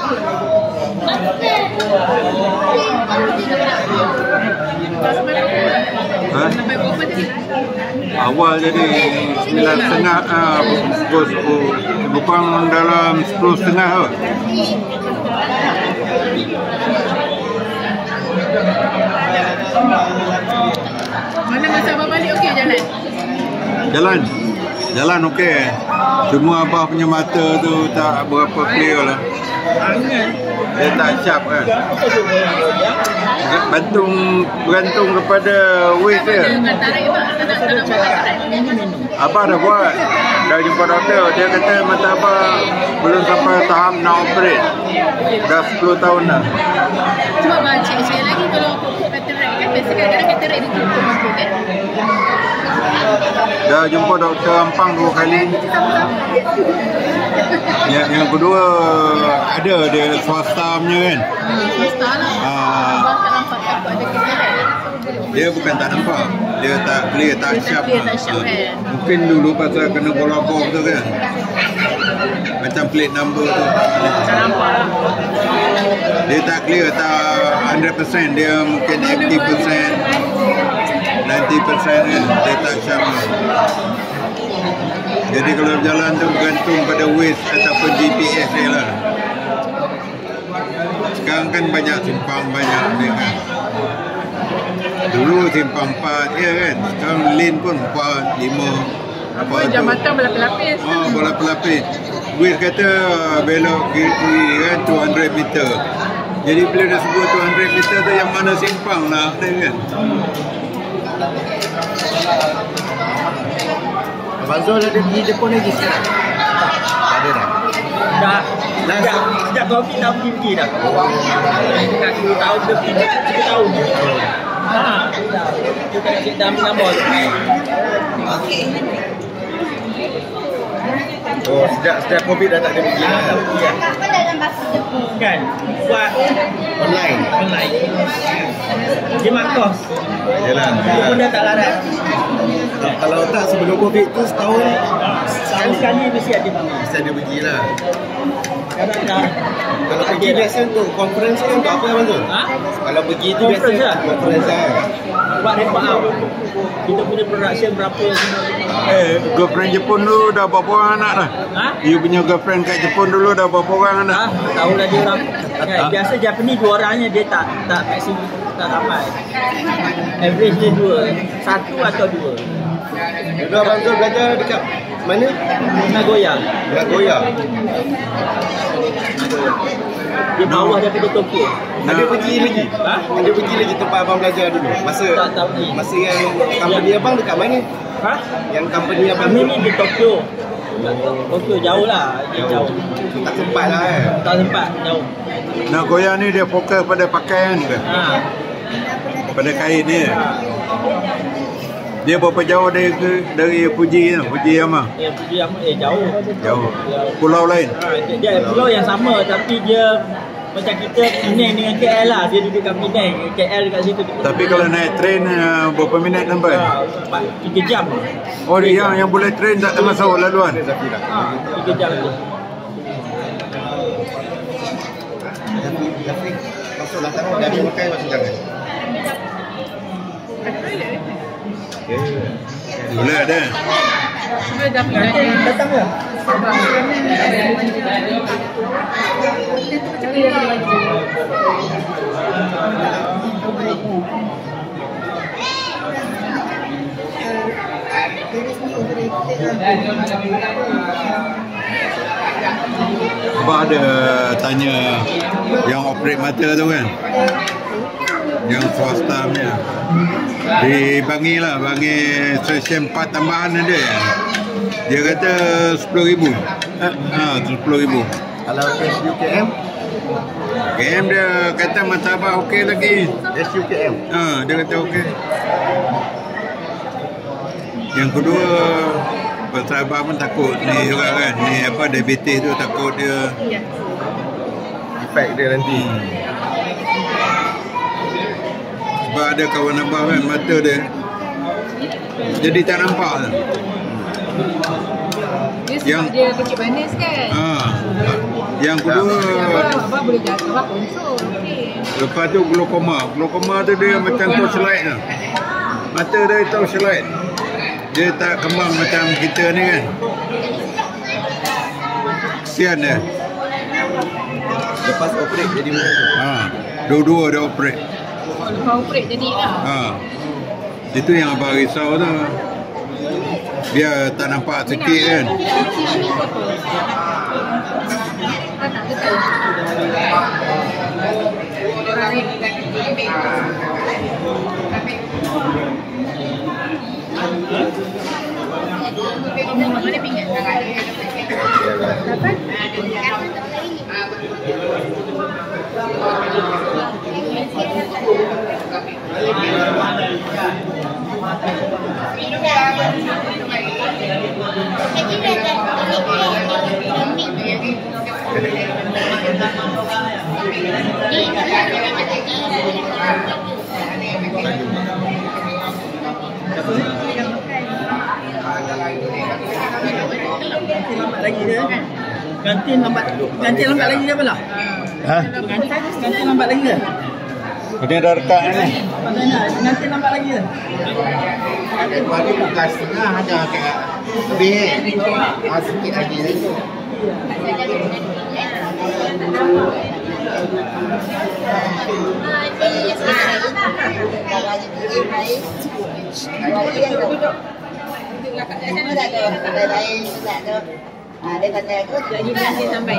Awal jadi 9.30, pukul 10, bukan dalam 10.30 kot. Mana masa abang balik okey jalan? Jalan okey. Cuma abah punya mata tu tak berapa clear lah. Dia tak sharp kan. Bergantung kepada weight dia. Abah dah buat. Dah jumpa doktor. Dia kata mata abah belum sampai tahap nak operate. Dah 10 tahun dah. Cuba abang cek sekali lagi kalau pokok katarak kan. Biasa kadang-kadang katarak ditutup mata kan. Dah jumpa doktor Ampang 2 kali. Yang kedua ada dia swasta punya kan. Swasta lah. Abang tak nampak takut ada katarak. Dia bukan tak nampak. Dia tak clear, tak sharp. Mungkin dulu pasal kena bola bom tu kan. Macam plate number tu. Tak nampak lah. Dia tak clear, tak 100%. Dia mungkin 80%, 90% kan. Dia tak sharp. Jadi kalau berjalan tu bergantung pada waist ataupun GPS dia lah. Sekarang kan banyak simpang, banyak ni kan. Dulu simpang 4 je kan. Sekarang lane pun 4, 5. Apa jambatan berlapis-lapis. Berlapis-lapis. Waist kata belok kiri kan 200 meter. Jadi bila dah sebut 200 meter tu yang mana simpang nak kan. Abang Zul ada pergi Jepun lagi sekarang? Tak ada dah? Sejak COVID dah pergi dah. Dekat 2 tahun lebih, 3 tahun. Kita dah ambil gambar. Oh, sejak COVID dah tak ada pergi dah. Apa dalam bahasa Jepun? Kan? Buat online. Dia kos. Yalah. Dia pun dah tak larat. Kalau tak sebelum COVID tu setahun sekali-sekali mesti ada pergi. Mesti ada pergi lah. Kadang-kadang kalau pergi biasa untuk conference kan untuk apa Abang Zul? Kalau pergi tu biasa conference lah. Buat report out. Kita punya production berapa Girlfriend Jepun dulu dah berapa orang anak dah? You punya girlfriend kat Jepun dulu dah berapa orang anak? Tahu lah dia orang. Biasa Japanese 2 orangnya dia tak maximum, tak ramai. Average dia 2, 1 atau 2. Dulu Abang Zul belajar dekat mana? Nagoya. Dia bawah daripada Tokyo. Ada pergi lagi? Ada pergi lagi tempat abang belajar dulu? Masa yang company abang dekat mana? Yang company abang ni di Tokyo. Tokyo jauh lah. Jauh. Tak sempat lah Tak sempat, jauh. Nagoya ni dia fokus pada pakaian ke? Pada kain ni. Dia berapa jauh dari Fujiyama? Fujiyama jauh. Pulau lain? Dia pulau yang sama tapi dia macam kita Penang dengan KL lah. Dia duduk kat Penang, KL dekat situ. Tapi kalau naik train berapa minit sampai? 3 jam. Oh dia yang boleh train tak termasuk laluan? 3 jam tu. Masuklah tangan dari makan masuk jangan. Boleh ada. Datang ke? Abah ada tanya yang operate mata tu kan? Yang swasta punya. Di Bangi lah, Bangi stesen 4 tambahan ada. Dia kata 10,000. 10,000. Kalau SUKM? KM dia kata mata abah okey lagi. SUKM? Dia kata okey. Yang kedua, pasal abah pun takut ni juga kan. Ni apa, diabetes tu takut dia Efek dia nanti. Sebab ada kawan abah kan, mata dia jadi tak nampak lah. Dia sebab dia kecil manis kan. Yang kedua, Abang boleh jatuh lah kontrol. Lepas tu glaukoma. Glaukoma tu dia macam torchlight tu. Mata dia torchlight. Dia tak kembang macam kita ni kan. Kesian dia. Lepas operate jadi macam dua-dua dia operate. Lepas operate jadi lah. Itu yang abang risau tu. Dia tak nampak sikit kan. Mana pingat? lambat lagi dia. Ganti lambat lagi dia belah. Ganti lambat lagi dia. Dia dah rekat ni. Nanti lambat lagi dia. Bagi bukan setengah ada kayak lebih sikit lagi. Dia kata aku jadi nanti sampai.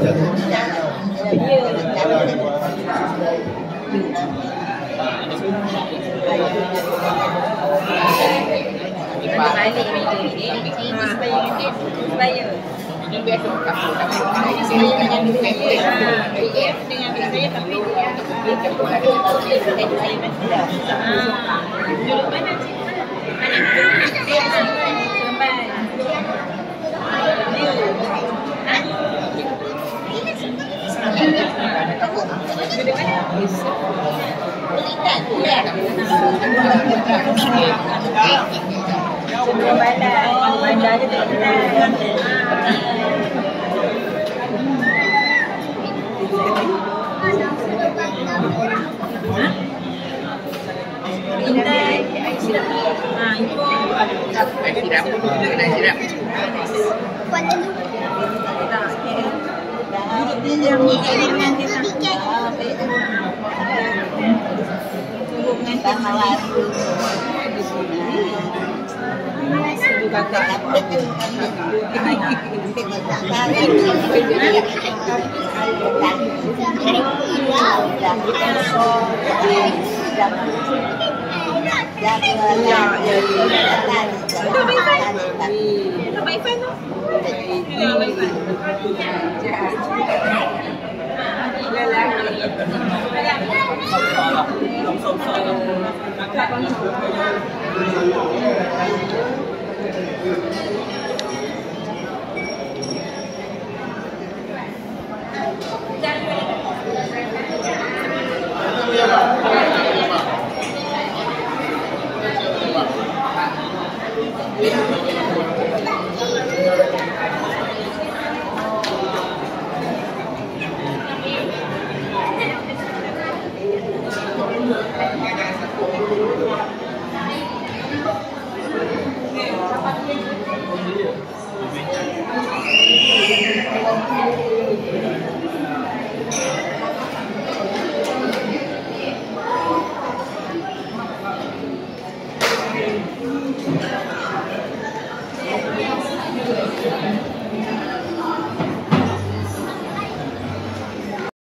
Balik meja ni supaya ini biasa di sini dengan PF dengan saya tapi dia kepada saya duduk mana Yeah.